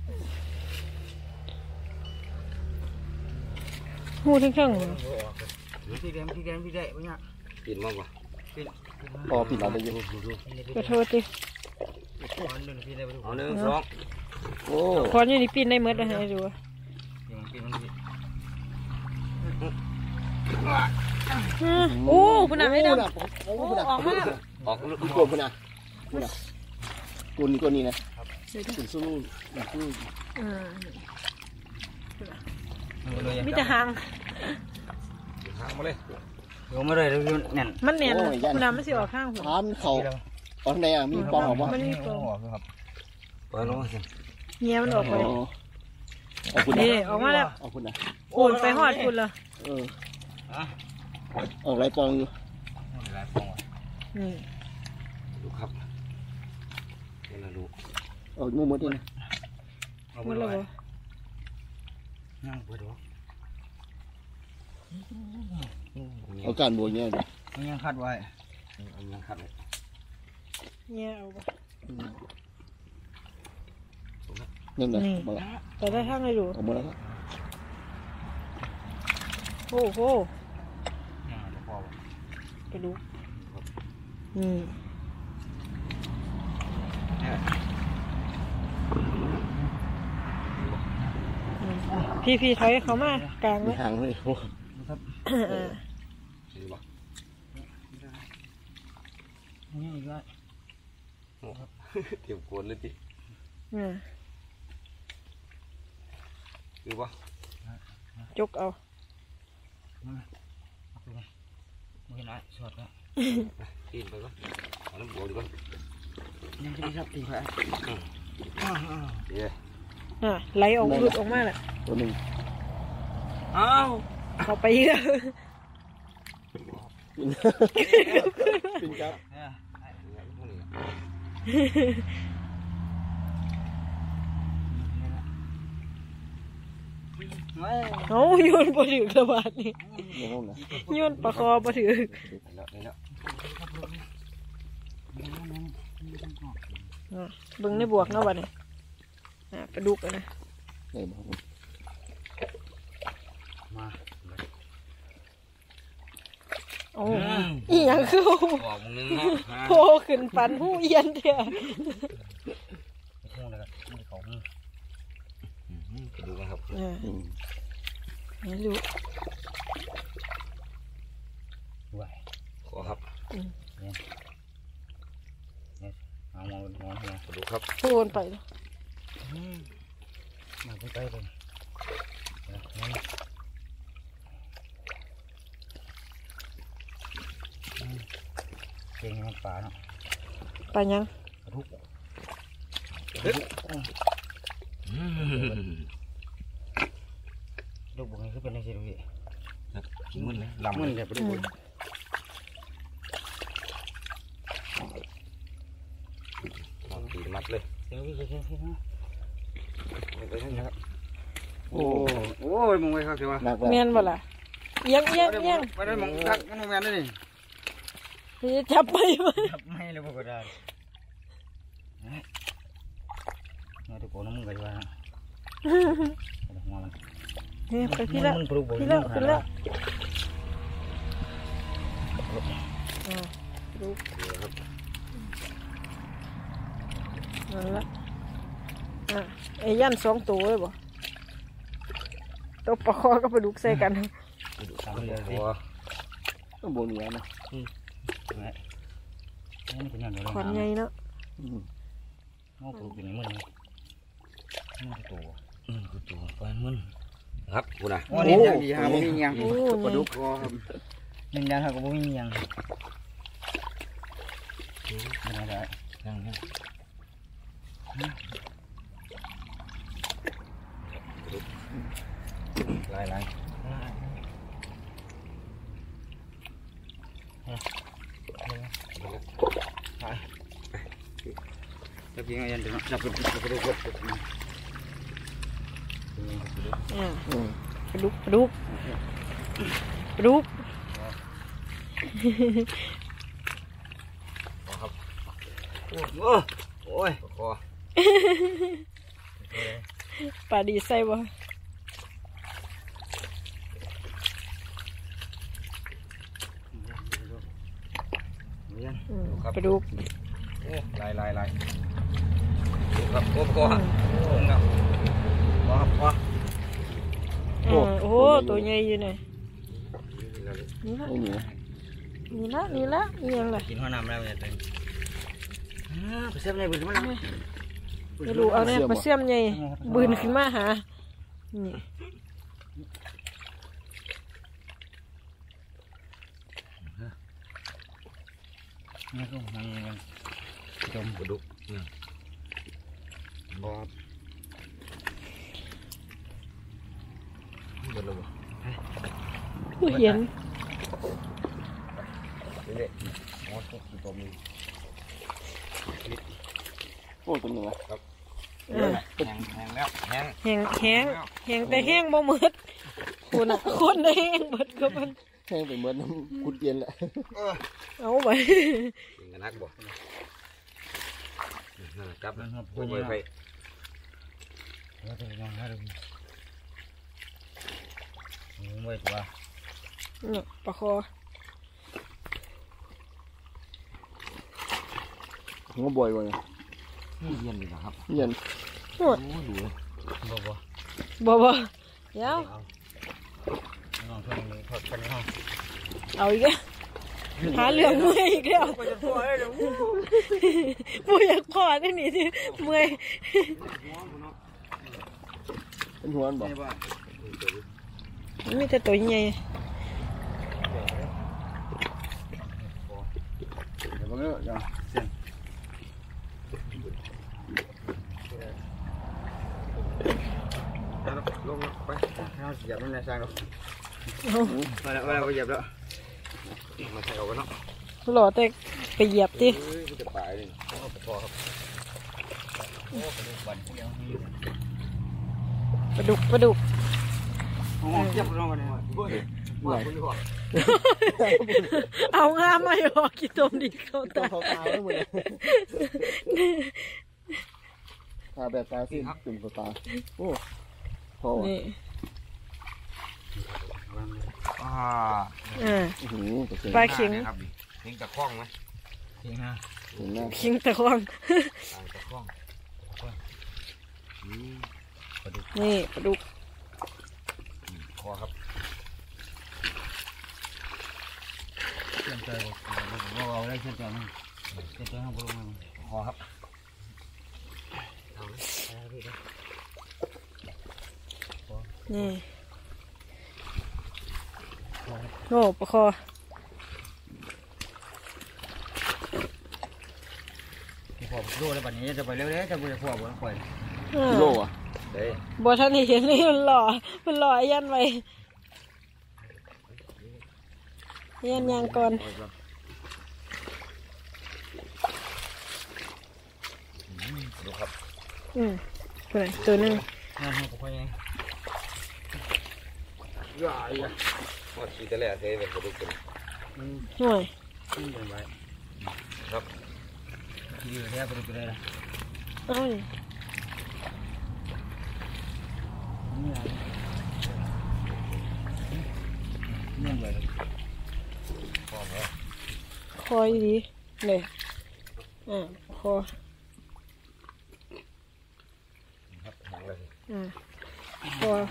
หูทั้งข้างเลยพี่แดงปะเนี่ยปิดมากกว่าพอปิดเราได้ยังกระโทษดิเอา1 2 โอ้คอนอยู่นี่ปีนได้เมื่อไรให้ดูโอ้คุณน่ะไม่ดำออกมาออกลูกกลมคุณน่ะกุนนี่นะกุนสู้มีแต่หางมาเลยลงมาเลยแน่นมันแน่นคุณน่ะไม่สิออกข้างหัวมันเข่าออกไหนอ่ะมีปองออกปะมันมีปองปล่อยลงมาสิเงี้ยมันออกไปนี่ออกมาแล้วออกคุณนะปูนไปหอดคุณเหรอออกไรปองอยู่นี่ดูครับเป็นอะไรดูออกงูมดนี่นะมันอะไรวะนั่งเปิดดูเอาการบัวเงี้ยมันยังคัดไว้ยังคัดเลยเนี่ยเอาไปนั่นแหละแต่ได้ทั้งเลยดูออกมาแล้วโอ้โหไปดูพี่ถอยเขามากลางไม่ห่างเลยโอ้ครับนี่อีกแล้วเก็บกวนเลยดิคือปะจกเอาไม่ได้สดแล้วตีนไปก่อนเอาน้ำบัวดีก่อนยังจะชับตีนไปไหลออกหลุดออกมาแหละตัวหนึ่งอ้าวเข้าไปเยอะปินครับโอ้โยนปลาถือกระบาดนี่โยนปลาคอปลาถือบึงในบวกเนาะบ้านี่ปลาดุกนะมาโอ้อีหยังคือโผล่ขึ้นปันหูเอียนเถอะดูกันครับนี่ดูขอครับเนี่ยเอามองดูครับโผล่ไปมาใกล้เลยเก่งมันปลาเนาะปลายังทุกลูกบุ้งคือเป็นอะไรสิลูกพี่กินมันเลยลำมันเลยไปดูตีมัดเลยเดี๋ยวพี่จะเชื่อไปให้นะครับโอ้ยมองไว้ครับเสียวเมียนบ่ล่ะเอียงไปได้มองทักมันมองเมียนได้นี่จับไปจับไม่เลยพวกก็ได้เนี่ยทุกคนมึงก็จะว่าหัวมันไปพี่ละขึ้นแล้วดูนั่นละไอ้ยัน2ตัวเลยบ่ตัวปลาคอก็ปลาดุกใส่กันต้องโบนัวนะขวัญใหญ่เนาะงอกปลูกอยู่ในมือนี่ตัวไฟมันครับกูนะโอ้นี่ยังดีฮะไม่มียังปลาดุกก็ครับยังครับก็ไม่มียังไม่ได้ยังลายจะกินอะไรเดี๋ยวจับไปดูปลาดุกครับโอ้ยคอปลาดีใส่บ่ปลาดุกโอ้ลายดูครับโอ้พอโอ้ครับพอครับพอโอ้โหตัวใหญ่อยู่เนี่ยนี่ละไม่เหนียวนี่ละนี่ยังล่ะกินหัวน้ำแล้วเนี่ยตัวไปเสียบในบึ้งมันแล้วไปดูเอาเนี่ยปลาเสี่ยมใหญ่บืนขึ้นมาหานี่นี่ก็มันจมกระดูกบอบเบิดแล้วบ่ผู้เห็นเด็ดๆอ๋อตัวตัวมีโอ้ตัวหนึ่งละแห้งแล้วแห้งแห้งแต่แห้งบ่หมดคนอ่ะคนได้แห้งหมดก็มันแห้งไปเหมือนน้ำกุดเย็นแหละเอาไปกินกันนักบ่จับนะครับพูดไปแล้วจะยังให้ดูไม่ตัวเนี่ยปลาคอหัวบ่อยกว่าไงเย็นดีนะครับเย็นโอ้โอ้ดูบ่บ่เดี๋ยวน้องชอบเลยทอดกันห้องเอาอีกแล้วหาเรื่องเมื่อยอีกแล้วบ่อยากพอได้นี่สิเมื่อยเป็นหัวมันบ่มีแต่ตัวใหญ่เดี๋ยวก็ไม่เอาเส้นลงไปข้าวเหยียบมันในซางเราเอาไปแล้วเหยียบแล้วมาใส่เอากันเนาะหล่อแต่ไปเหยียบติกูจะไปเลยพอครับโอ้กระดูกบันเดียวปลาดุกโอ้เจ็บลงมาเลยว่าคุณพ่อเอางามมาหยอกกี่ต้มดีเขาตัวตาเขาตาไม่เหมือนตาแบบตาสิจุ่มเขาตาโอ้พอนี่อ่าปลาเข็งครับเข็งตะคล้องไหมเข็งฮะเห็นหน้าคิงตะควงตะคล้องปลาดุกนี่ปลาดุกคอครับเชื่อมใจบอกเอาได้เชื่อมใจมั้งเชื่อมใจห้องบอลมั้งคอครับเอาเลยนี่โอ้ปลาคอพอดูแล้วแบบนี้จะไปเร็วๆจะไปพอบ่ปล่อยกิโลอ่ะเด้บ่ทันได้เห็นนี่มันหล่อยันไว้ยันยางก่อนดูครับคนไหนตัวหนึงงานของพ่อยังใหญ่พอขี่ตะแหล่เทแบบกระดูกกันห่วยขึ้นไปครับขี่แทบกระดูกเลยนะเอ้ยเนี่ยเลยพอไหมคออยู่ดีเลยคอครับหางเลยคอ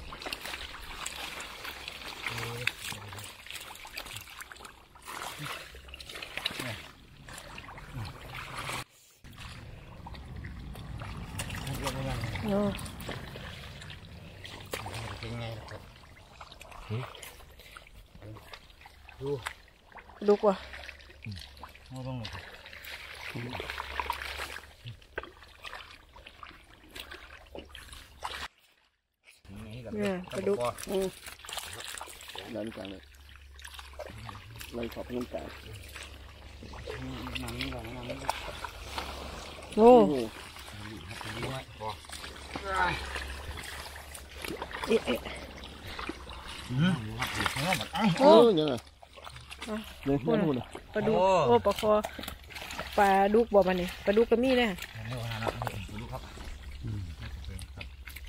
เนาะเป็นไงครับดูดุกว่ะไม่ต้องปลาดุกด้านกลางเลยไล่ขอบน้ำตาลโอ้โอ้เอ๊ะโอ้ยังไงเลยแม่พูดเลยปลาดุกโอ้ปลาคอปลาดุกบ่มันนี่ปลาดุกก็มีนะดูครับ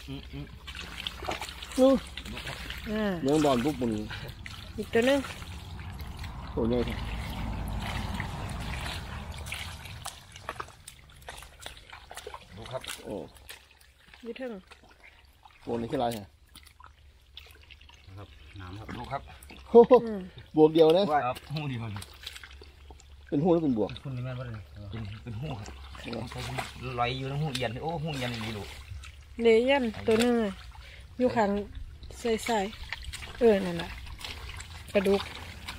นู่นยังบอลปุ๊บมึงอีกตัวนึงโอ้ยง่ายครับดูครับโอ้ยี่ถึงโบนี่แค่ไรฮะครับน้ำครับดูครับโอ้โหบวกเดียวนะครับหูดีมันเป็นหูหรือเป็นบวกคุณนี่แม่นบ่เลยเป็นหูครับลอยอยู่ในหูเอียนโอ้หูเอียนดีดูเดยันตัวนึงอยู่ข้างใส่นั่นแหละปลาดุก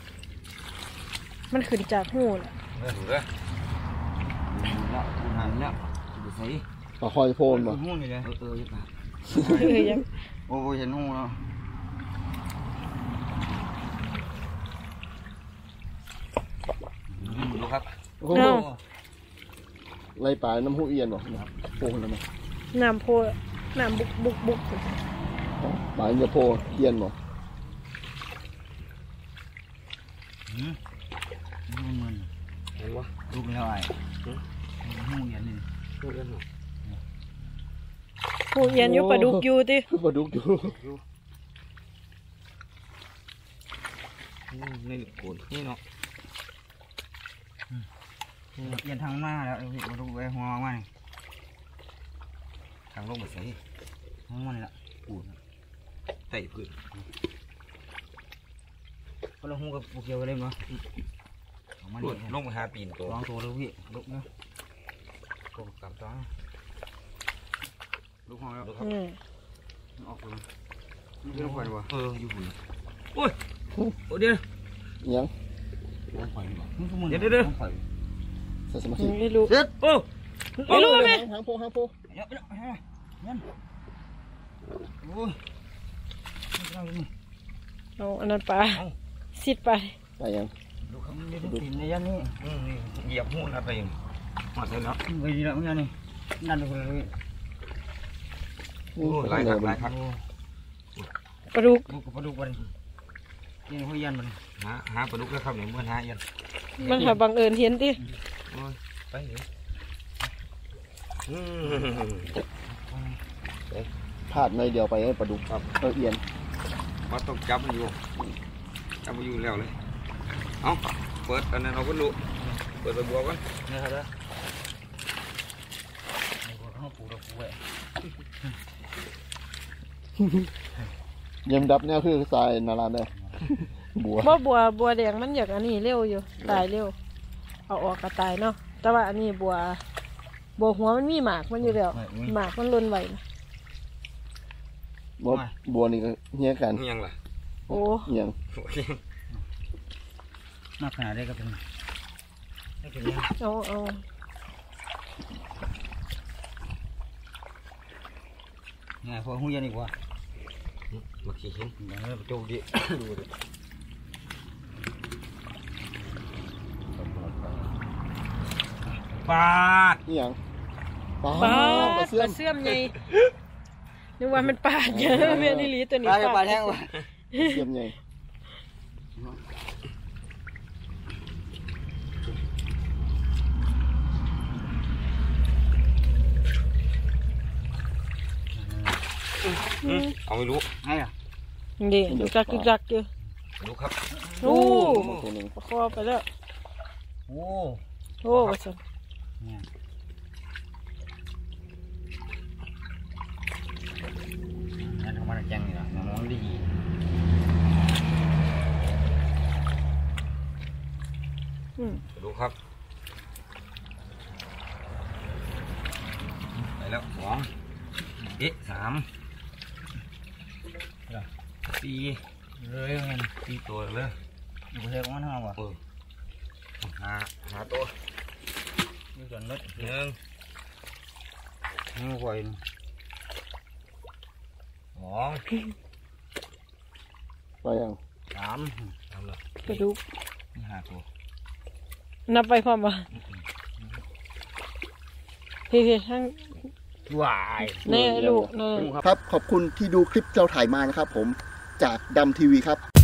มันขึ้นจากหูแหละดูเด้อแล้วดูหันแล้วดูใส่ปลาคอยโพนบ่หูนี่เลยยึดมายังโอ้ยเห็นหูแล้วดูครับโอ้โหไล่ปลาน้ำหูเอียนบ่โพนแล้วมั้ยน้ำโพน้ำบุกปลาเนื้อโพเอียนบ่มันเห็นวะดูแล้วไอ้หูเอียนนี่หูเอียนหรอหูเอียนอยู่ปลาดุกอยู่ติปลาดุกอยู่นี่โกนนี่เนาะเอียนทางหน้าแล้วมาดูไอ้หัวมันทางลงมาใส่หัวมันนี่ละปูนไต่พื้นก็ลงหูกับปูเกียวเลยมั้งลงมาหาปีนตัวลองตัวดูพี่ลุกเนาะก็กลับตัวลุกห้องแล้วออกเลยนี่ต้องไปวะอยู่หุ่นโอ้ยโอ้เดี๋ยวยังเดี๋ยวใส่สมาธิไม่รู้เด็ดโอ้ไม่รู้ไหมหางโพหางโพเดี๋ยวนั่นโอ้ยเอาอันนั้นปลาสิไปไปยังดูคำนี้ดูตีนในยันนี่เหยียบหูนะไปยังมาเสร็จแล้วไปดีแล้วยันนี่นั่นดูเลยโอ้หลายครับปลาดุกปลาดุกวันนี่หัวยันมันหาปลาดุกแล้วครับเนี่ยเมื่อหายันมันหาบังเอิญเห็นติไปเถอะพลาดในเดียวไปให้ปลาดุกครับเอียนว่าต้องจับมันอยู่แล้วเลยเอาเปิดอันนั้นเอาก็รู้เปิดตัวบัวกันนี่ครับเขาปูเราปูไว้ยังดับแนวคือทรายนาราได้บัวบัวแดงมันอยากอันนี้เร็วอยู่ตายเร็วเอาออกก็ตายเนาะแต่ว่าอันนี้บัวหัวมันมีหมากมันอยู่แล้วหมากมันล้นไว้นะบัวนี่ก็เฮี้ยกันยังล่ะโอ้ยังมากขนาดได้ก็เป็นเอาไงพอหูยันอีกว่ามาขี้เห็นอย่างนี้โจดีดูดิปาดนี่ยังปลาปลาปลาเสื่อมเสื่อมไงนึกว่ามันปลาเยอะแม่นี่ลีตัวนี้ปลาแห้งว่ะเสื่อมไงเอาไม่รู้ไงอ่ะนี่จักอยู่รู้ครับโอ้ตัวหนึ่งคอไปแล้วโอ้ว่าซั่นนั่นทำมันแจ้งนี่นะมองดีรู้ครับไปแล้ว2 3 4เลยเงิน4ตัวเลยอยู่ประเทศของมันเท่าไหร่หาตัวนี่ส่วนลด1งูไฟ2 ไปยัง 3เลยกระดูกหาตัวนับไปพร้อมป่ะพี่ทั้งวายแน่ลูกครับขอบคุณที่ดูคลิปเราถ่ายมานะครับผมจากดำทีวีครับ